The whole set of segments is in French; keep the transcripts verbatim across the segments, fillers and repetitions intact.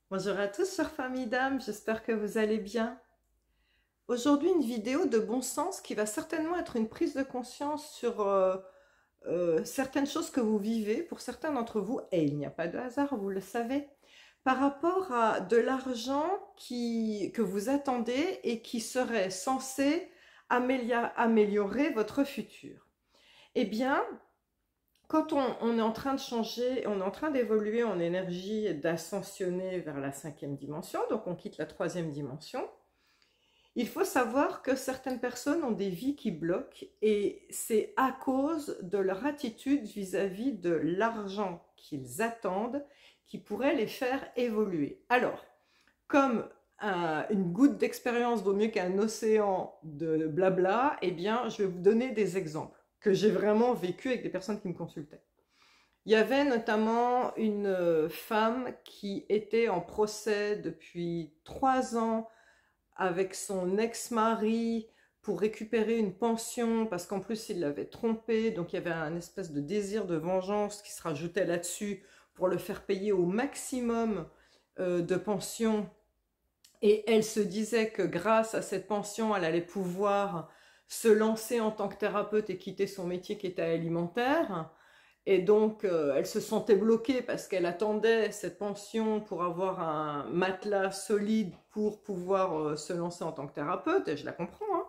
Bonjour à tous, chères familles d'âmes, j'espère que vous allez bien. Aujourd'hui, une vidéo de bon sens qui va certainement être une prise de conscience sur euh, euh, certaines choses que vous vivez, pour certains d'entre vous, et il n'y a pas de hasard, vous le savez, par rapport à de l'argent qui, que vous attendez et qui serait censé améliorer, améliorer votre futur. Eh bien, quand on, on est en train de changer, on est en train d'évoluer en énergie et d'ascensionner vers la cinquième dimension, donc on quitte la troisième dimension, il faut savoir que certaines personnes ont des vies qui bloquent et c'est à cause de leur attitude vis-à-vis de l'argent qu'ils attendent qui pourrait les faire évoluer. Alors, comme un, une goutte d'expérience vaut mieux qu'un océan de blabla, eh bien, je vais vous donner des exemples que j'ai vraiment vécu avec des personnes qui me consultaient. Il y avait notamment une femme qui était en procès depuis trois ans avec son ex-mari pour récupérer une pension parce qu'en plus il l'avait trompée, donc il y avait un espèce de désir de vengeance qui se rajoutait là-dessus pour le faire payer au maximum euh, de pension. Et elle se disait que grâce à cette pension, elle allait pouvoir se lancer en tant que thérapeute et quitter son métier qui était alimentaire. Et donc, euh, elle se sentait bloquée parce qu'elle attendait cette pension pour avoir un matelas solide pour pouvoir euh, se lancer en tant que thérapeute. Et je la comprends, hein.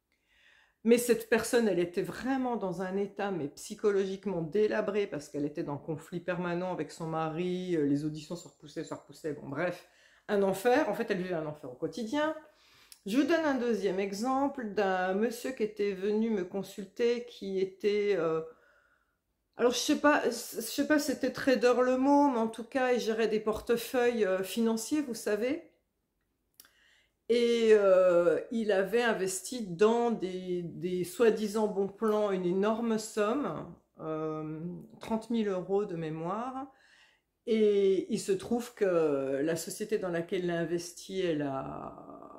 Mais cette personne, elle était vraiment dans un état, mais psychologiquement délabré parce qu'elle était dans conflit permanent avec son mari. Les auditions se repoussaient, se repoussaient. Bon, bref, un enfer. En fait, elle vivait un enfer au quotidien. Je vous donne un deuxième exemple d'un monsieur qui était venu me consulter, qui était... Euh, alors, je sais pas, je sais pas si c'était trader le mot, mais en tout cas, il gérait des portefeuilles euh, financiers, vous savez. Et euh, il avait investi dans des, des soi-disant bons plans une énorme somme, euh, trente mille euros de mémoire. Et il se trouve que la société dans laquelle il a investi, elle a...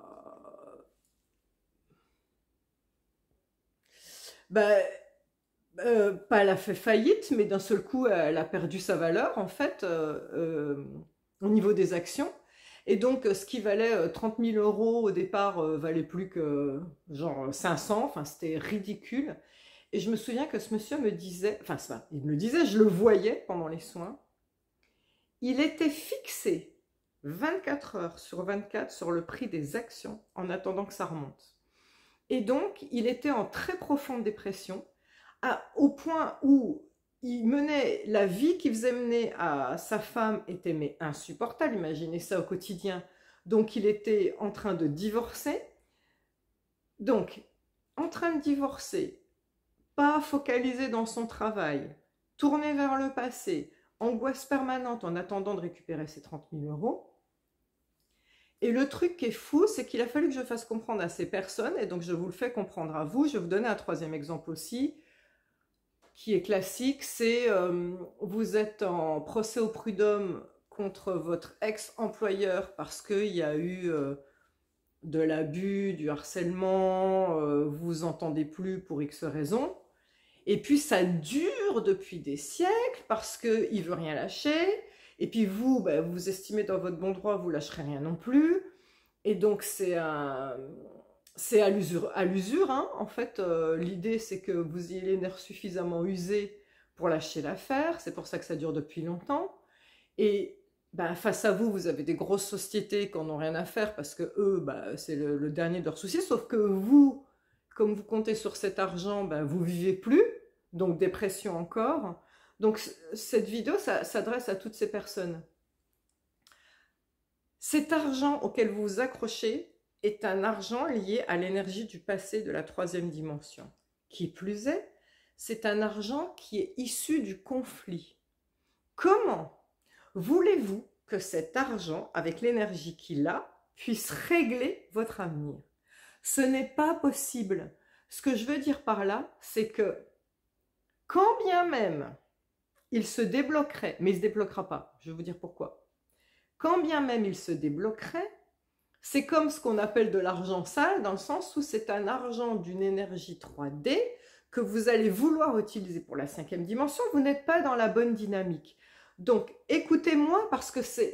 Ben, Euh, pas elle a fait faillite, mais d'un seul coup, elle a perdu sa valeur, en fait, euh, euh, au niveau des actions. Et donc, ce qui valait euh, trente mille euros au départ euh, valait plus que genre cinq cents, enfin, c'était ridicule. Et je me souviens que ce monsieur me disait, enfin, ça, il me le disait, je le voyais pendant les soins, il était fixé vingt-quatre heures sur vingt-quatre sur le prix des actions en attendant que ça remonte. Et donc, il était en très profonde dépression. À, au point où il menait la vie qu'il faisait mener à sa femme était mais insupportable, imaginez ça au quotidien. Donc il était en train de divorcer, donc en train de divorcer, pas focalisé dans son travail, tourné vers le passé, angoisse permanente en attendant de récupérer ses trente mille euros. Et le truc qui est fou, c'est qu'il a fallu que je fasse comprendre à ces personnes, et donc je vous le fais comprendre à vous. Je vais vous donner un troisième exemple aussi, qui est classique, c'est euh, vous êtes en procès au prud'homme contre votre ex-employeur parce qu'il y a eu euh, de l'abus, du harcèlement, euh, vous vous entendez plus pour X raisons, et puis ça dure depuis des siècles parce qu'il ne veut rien lâcher, et puis vous, ben, vous estimez dans votre bon droit, vous lâcherez rien non plus, et donc c'est un... C'est à l'usure, à l'usure hein. En fait, euh, l'idée c'est que vous ayez les nerfs suffisamment usés pour lâcher l'affaire, c'est pour ça que ça dure depuis longtemps. Et bah, face à vous, vous avez des grosses sociétés qui n'en ont rien à faire parce que eux, bah, c'est le, le dernier de leurs soucis, sauf que vous, comme vous comptez sur cet argent, bah, vous vivez plus, donc dépression encore. Donc cette vidéo, ça s'adresse à toutes ces personnes. Cet argent auquel vous vous accrochez est un argent lié à l'énergie du passé de la troisième dimension. Qui plus est, c'est un argent qui est issu du conflit. Comment voulez-vous que cet argent, avec l'énergie qu'il a, puisse régler votre avenir? Ce n'est pas possible. Ce que je veux dire par là, c'est que quand bien même il se débloquerait, mais il ne se débloquera pas, je vais vous dire pourquoi. Quand bien même il se débloquerait, c'est comme ce qu'on appelle de l'argent sale, dans le sens où c'est un argent d'une énergie trois D que vous allez vouloir utiliser pour la cinquième dimension, vous n'êtes pas dans la bonne dynamique. Donc, écoutez-moi parce que c'est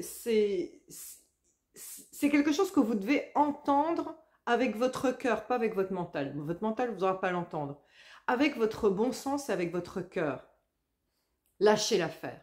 c'est quelque chose que vous devez entendre avec votre cœur, pas avec votre mental. Votre mental, vous n'aurez pas à l'entendre. Avec votre bon sens et avec votre cœur. Lâchez l'affaire.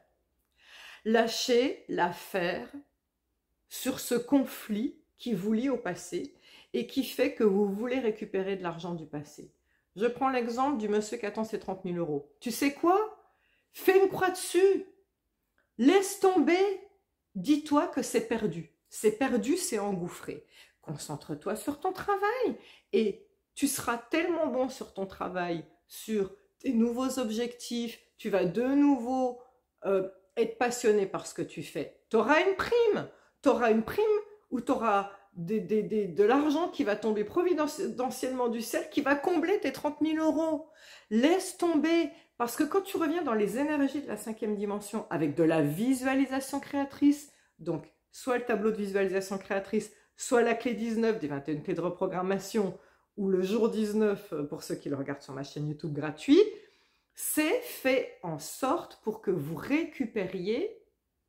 Lâchez l'affaire sur ce conflit qui vous lie au passé et qui fait que vous voulez récupérer de l'argent du passé. Je prends l'exemple du monsieur qui attend ses trente mille euros. Tu sais quoi? Fais une croix dessus. Laisse tomber. Dis-toi que c'est perdu. C'est perdu, c'est engouffré. Concentre-toi sur ton travail et tu seras tellement bon sur ton travail, sur tes nouveaux objectifs, tu vas de nouveau euh, être passionné par ce que tu fais. Tu auras une prime, tu auras une prime où tu auras des, des, des, de l'argent qui va tomber providentiellement du ciel, qui va combler tes trente mille euros. Laisse tomber, parce que quand tu reviens dans les énergies de la cinquième dimension avec de la visualisation créatrice, donc soit le tableau de visualisation créatrice, soit la clé dix-neuf des vingt et une clés de reprogrammation, ou le jour dix-neuf pour ceux qui le regardent sur ma chaîne YouTube gratuit, c'est fait en sorte pour que vous récupériez,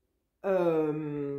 euh,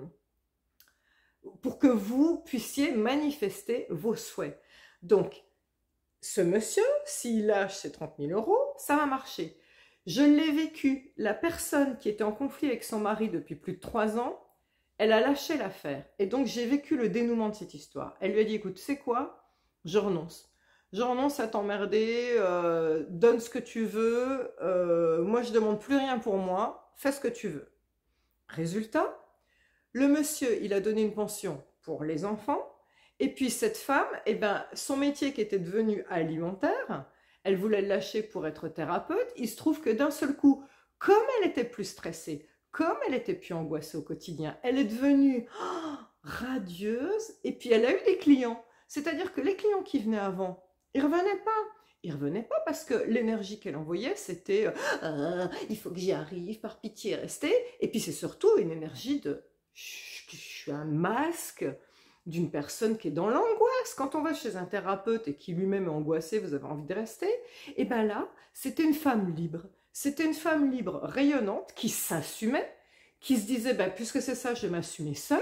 pour que vous puissiez manifester vos souhaits. Donc, ce monsieur, s'il lâche ses trente mille euros, ça va marcher. Je l'ai vécu, la personne qui était en conflit avec son mari depuis plus de trois ans, elle a lâché l'affaire. Et donc, j'ai vécu le dénouement de cette histoire. Elle lui a dit, écoute, tu sais quoi? Je renonce. Je renonce à t'emmerder, euh, donne ce que tu veux, euh, moi je ne demande plus rien pour moi, fais ce que tu veux. Résultat, le monsieur, il a donné une pension pour les enfants, et puis cette femme, eh ben, son métier qui était devenu alimentaire, elle voulait le lâcher pour être thérapeute, il se trouve que d'un seul coup, comme elle était plus stressée, comme elle était plus angoissée au quotidien, elle est devenue oh, radieuse, et puis elle a eu des clients. C'est-à-dire que les clients qui venaient avant, ils ne revenaient pas. Ils ne revenaient pas parce que l'énergie qu'elle envoyait, c'était euh, « il faut que j'y arrive, par pitié, restez ». Et puis c'est surtout une énergie de « je suis un masque » d'une personne qui est dans l'angoisse. Quand on va chez un thérapeute et qui lui-même est angoissé, vous avez envie de rester. Et bien là, c'était une femme libre. C'était une femme libre, rayonnante, qui s'assumait, qui se disait ben, « puisque c'est ça, je vais m'assumer seule ».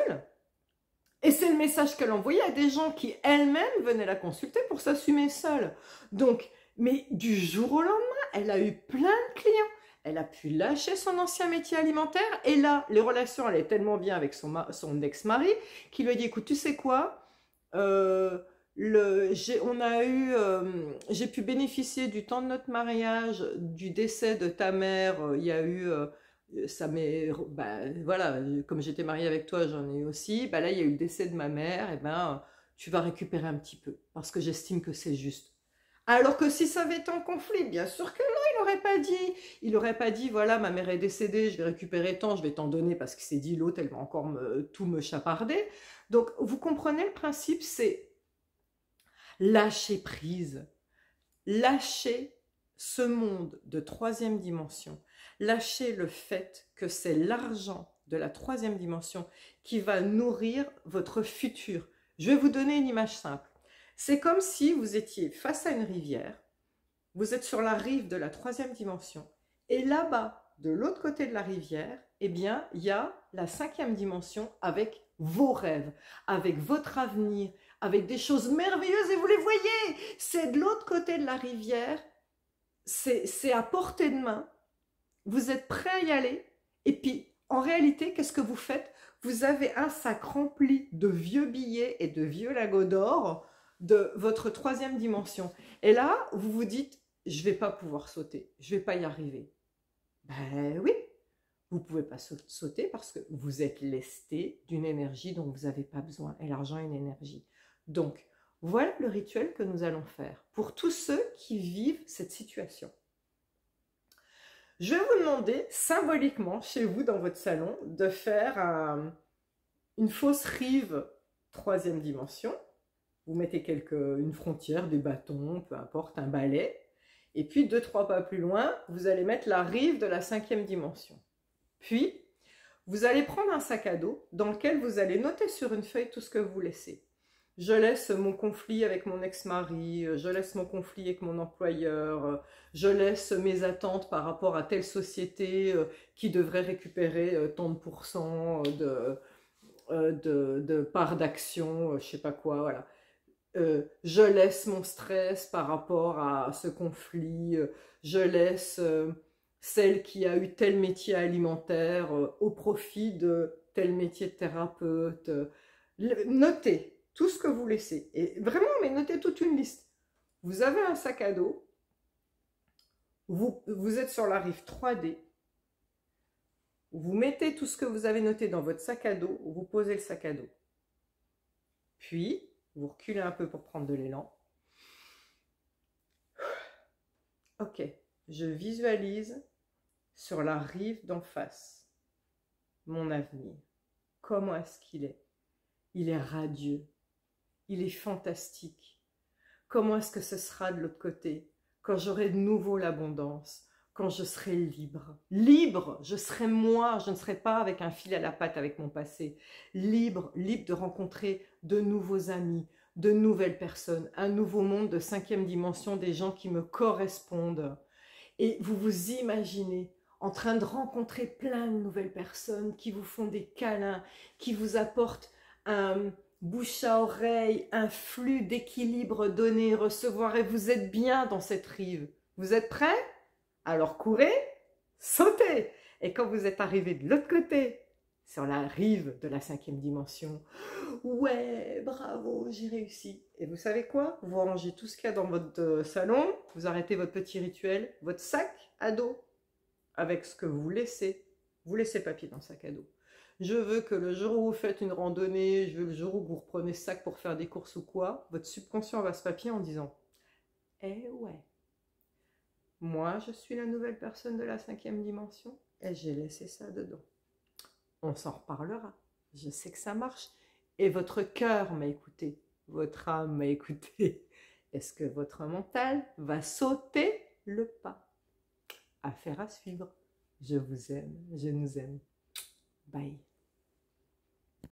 Et c'est le message qu'elle envoyait à des gens qui elles-mêmes venaient la consulter pour s'assumer seule. Donc, mais du jour au lendemain, elle a eu plein de clients. Elle a pu lâcher son ancien métier alimentaire. Et là, les relations allaient tellement bien avec son, son ex-mari qu'il lui a dit, écoute, tu sais quoi, euh, le, j'ai, on a eu, euh, j'ai pu bénéficier du temps de notre mariage, du décès de ta mère. Euh, il y a eu... Euh, ça m'est, bah, voilà, comme j'étais mariée avec toi, j'en ai eu aussi, bah là il y a eu le décès de ma mère, et ben tu vas récupérer un petit peu, parce que j'estime que c'est juste. Alors que si ça avait été en conflit, bien sûr que non, il n'aurait pas dit, il n'aurait pas dit, voilà, ma mère est décédée, je vais récupérer tant, je vais t'en donner, parce qu'il s'est dit, l'autre, elle va encore me, tout me chaparder. Donc, vous comprenez le principe, c'est lâcher prise, lâcher ce monde de troisième dimension, lâchez le fait que c'est l'argent de la troisième dimension qui va nourrir votre futur. Je vais vous donner une image simple. C'est comme si vous étiez face à une rivière, vous êtes sur la rive de la troisième dimension, et là-bas, de l'autre côté de la rivière, eh bien, il y a la cinquième dimension avec vos rêves, avec votre avenir, avec des choses merveilleuses, et vous les voyez, c'est de l'autre côté de la rivière, c'est à portée de main. Vous êtes prêt à y aller, et puis en réalité, qu'est-ce que vous faites? Vous avez un sac rempli de vieux billets et de vieux lingots d'or de votre troisième dimension. Et là, vous vous dites, je ne vais pas pouvoir sauter, je ne vais pas y arriver. Ben oui, vous ne pouvez pas sauter parce que vous êtes lesté d'une énergie dont vous n'avez pas besoin. Et l'argent est une énergie. Donc, voilà le rituel que nous allons faire pour tous ceux qui vivent cette situation. Je vais vous demander symboliquement chez vous dans votre salon de faire un, une fausse rive troisième dimension. Vous mettez quelques, une frontière, des bâtons, peu importe, un balai. Et puis deux, trois pas plus loin, vous allez mettre la rive de la cinquième dimension. Puis, vous allez prendre un sac à dos dans lequel vous allez noter sur une feuille tout ce que vous laissez. Je laisse mon conflit avec mon ex-mari, je laisse mon conflit avec mon employeur, je laisse mes attentes par rapport à telle société qui devrait récupérer tant de pourcents de, de, de part d'action, je sais pas quoi, voilà. Euh, je laisse mon stress par rapport à ce conflit, je laisse euh, celle qui a eu tel métier alimentaire euh, au profit de tel métier de thérapeute. Notez tout ce que vous laissez, et vraiment, mais notez toute une liste. Vous avez un sac à dos, vous, vous êtes sur la rive trois D, vous mettez tout ce que vous avez noté dans votre sac à dos, vous posez le sac à dos. Puis, vous reculez un peu pour prendre de l'élan. Ok, je visualise sur la rive d'en face mon avenir. Comment est-ce qu'il est? Il est radieux, il est fantastique. Comment est-ce que ce sera de l'autre côté, quand j'aurai de nouveau l'abondance, quand je serai libre? Libre, je serai moi, je ne serai pas avec un fil à la patte avec mon passé. Libre, libre de rencontrer de nouveaux amis, de nouvelles personnes, un nouveau monde de cinquième dimension, des gens qui me correspondent. Et vous vous imaginez en train de rencontrer plein de nouvelles personnes qui vous font des câlins, qui vous apportent un bouche à oreille, un flux d'équilibre donné, recevoir, et vous êtes bien dans cette rive. Vous êtes prêts? Alors courez, sautez. Et quand vous êtes arrivé de l'autre côté, sur la rive de la cinquième dimension, ouais, bravo, j'ai réussi. Et vous savez quoi? Vous rangez tout ce qu'il y a dans votre salon, vous arrêtez votre petit rituel, votre sac à dos, avec ce que vous laissez. Vous laissez le papier dans le sac à dos. Je veux que le jour où vous faites une randonnée, je veux le jour où vous reprenez ce sac pour faire des courses ou quoi, votre subconscient va se papier en disant « Eh ouais, moi je suis la nouvelle personne de la cinquième dimension et j'ai laissé ça dedans. » On s'en reparlera, je sais que ça marche. Et votre cœur m'a écouté, votre âme m'a écouté. Est-ce que votre mental va sauter le pas? Affaire à suivre. Je vous aime, je nous aime. Bye.